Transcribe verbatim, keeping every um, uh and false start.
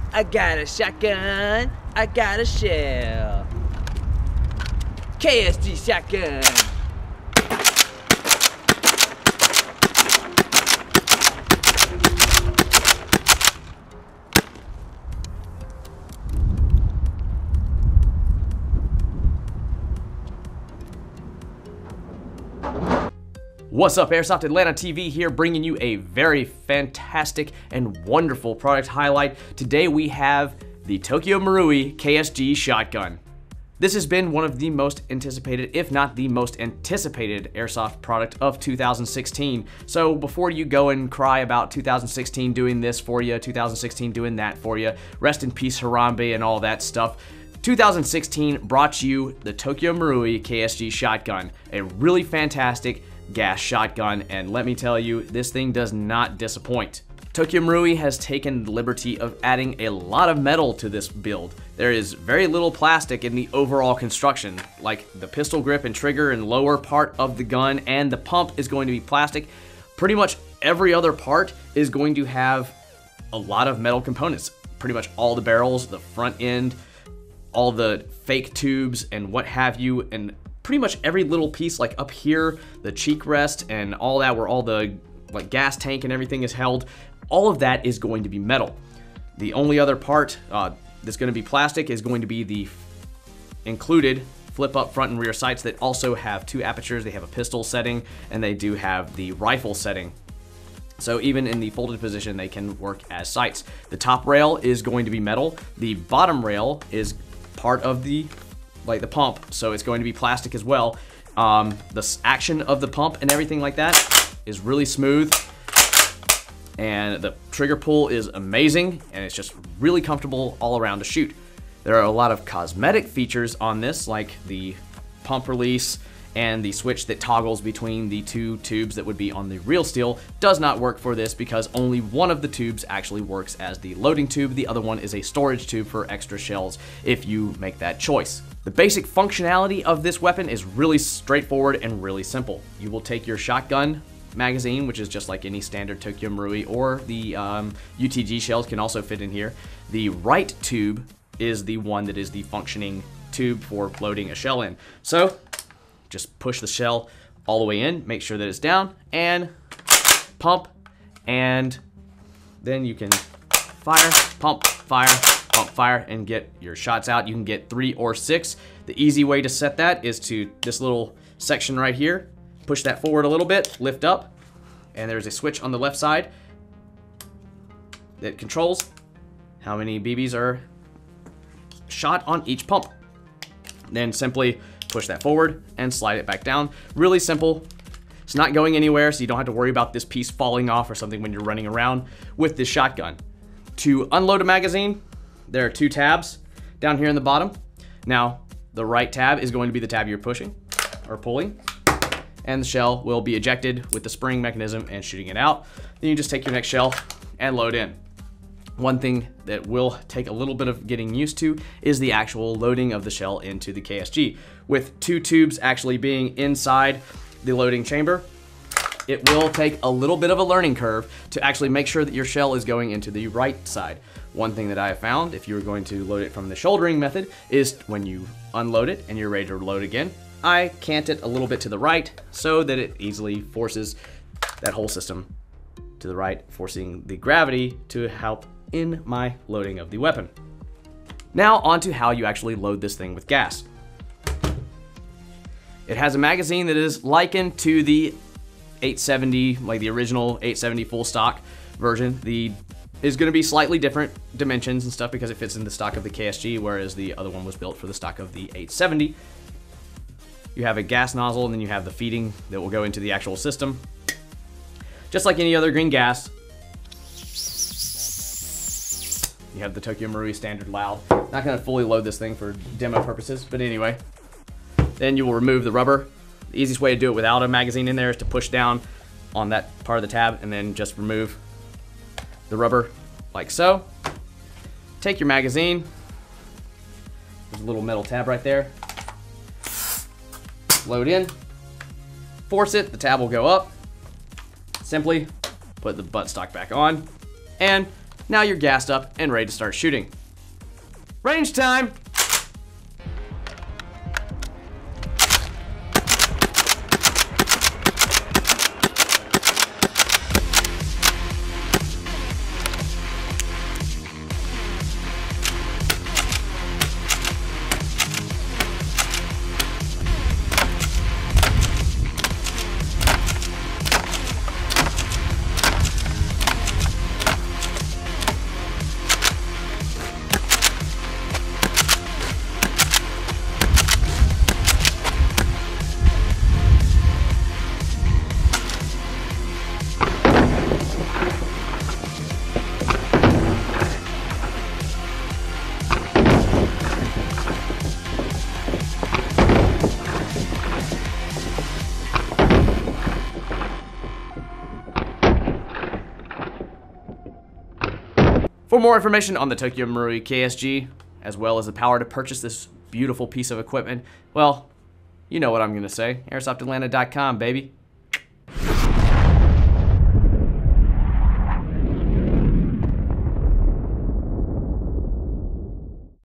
I got a shotgun, I got a shell. K S G shotgun. What's up, Airsoft Atlanta T V here, bringing you a very fantastic and wonderful product highlight. Today we have the Tokyo Marui K S G shotgun. This has been one of the most anticipated, if not the most anticipated Airsoft product of two thousand sixteen. So before you go and cry about two thousand sixteen doing this for you, two thousand sixteen doing that for you, rest in peace Harambe and all that stuff, two thousand sixteen brought you the Tokyo Marui K S G shotgun, a really fantastic gas shotgun, and let me tell you, this thing does not disappoint. Tokyo Marui has taken the liberty of adding a lot of metal to this build. There is very little plastic in the overall construction, like the pistol grip and trigger and lower part of the gun, and the pump is going to be plastic. Pretty much every other part is going to have a lot of metal components. Pretty much all the barrels, the front end, all the fake tubes and what have you, and pretty much every little piece, like up here, the cheek rest and all that, where all the like gas tank and everything is held, all of that is going to be metal. The only other part uh, that's going to be plastic is going to be the included flip up front and rear sights that also have two apertures. They have a pistol setting and they do have the rifle setting. So even in the folded position, they can work as sights. The top rail is going to be metal. The bottom rail is part of the like the pump, so it's going to be plastic as well. Um, the action of the pump and everything like that is really smooth, and the trigger pull is amazing, and it's just really comfortable all around to shoot. There are a lot of cosmetic features on this, like the pump release and the switch that toggles between the two tubes that would be on the real steel does not work for this because only one of the tubes actually works as the loading tube. The other one is a storage tube for extra shells if you make that choice. The basic functionality of this weapon is really straightforward and really simple. You will take your shotgun magazine, which is just like any standard Tokyo Marui, or the um, U T G shells can also fit in here. The right tube is the one that is the functioning tube for loading a shell in. So just push the shell all the way in, make sure that it's down, and pump, and then you can fire, pump, fire, pump, fire, and get your shots out. You can get three or six. The easy way to set that is to this little section right here, push that forward a little bit, lift up, and there's a switch on the left side that controls how many B Bs are shot on each pump. Then simply push that forward and slide it back down. Really simple. It's not going anywhere, so you don't have to worry about this piece falling off or something when you're running around with this shotgun. To unload a magazine, there are two tabs down here in the bottom. Now, the right tab is going to be the tab you're pushing or pulling, and the shell will be ejected with the spring mechanism and shooting it out. Then you just take your next shell and load in. One thing that will take a little bit of getting used to is the actual loading of the shell into the K S G. With two tubes actually being inside the loading chamber, it will take a little bit of a learning curve to actually make sure that your shell is going into the right side. One thing that I have found, if you were going to load it from the shouldering method, is when you unload it and you're ready to load again, I cant it a little bit to the right so that it easily forces that whole system to the right, forcing the gravity to help in my loading of the weapon. Now on to how you actually load this thing with gas. It has a magazine that is likened to the eight seventy, like the original eight seventy full stock version. The is going to be slightly different dimensions and stuff because it fits in the stock of the K S G, whereas the other one was built for the stock of the eight seventy. You have a gas nozzle, and then you have the feeding that will go into the actual system. Just like any other green gas, you have the Tokyo Marui standard loud. Not going to fully load this thing for demo purposes, but anyway. Then you will remove the rubber. The easiest way to do it without a magazine in there is to push down on that part of the tab and then just remove the rubber like so. Take your magazine. There's a little metal tab right there. Load in. Force it, the tab will go up. Simply put the buttstock back on and Now you're gassed up and ready to start shooting. Range time! For more information on the Tokyo Marui K S G, as well as the power to purchase this beautiful piece of equipment, well, you know what I'm going to say, airsoft atlanta dot com, baby.